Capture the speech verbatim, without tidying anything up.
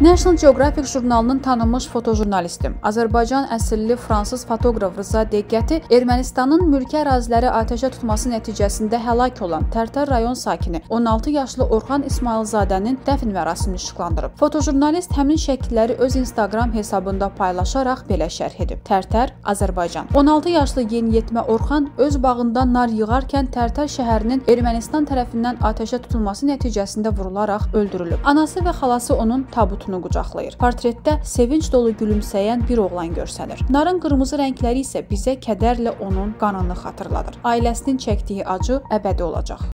National Geographic jurnalının tanınmış fotojurnalisti, Azərbaycan əsilli fransız fotoqraf Rıza Deqqəti Ermənistanın mülki əraziləri atəşə tutması nəticəsində həlak olan Tərtər rayon sakini on altı yaşlı Orxan İsmayılzadənin dəfn mərasimini işıqlandırıb. Fotojurnalist həmin şəkilləri öz Instagram hesabında paylaşaraq belə şərh edib. Tərtər, Azərbaycan. on altı yaşlı yeniyetmə Orxan öz bağında nar yığarkən Tərtər şəhərinin Ermənistan tərəfindən atəşə tutulması nəticəsində vurularaq öldürülüb. Anası və xalası onun tabutunu qucaqlayır. Portretdə sevinç dolu gülümsəyən bir oğlan görsənir. Narın qırmızı rəngləri isə bizə kədərlə onun qanını xatırladır. Ailəsinin çəkdiyi acı əbədi olacaq.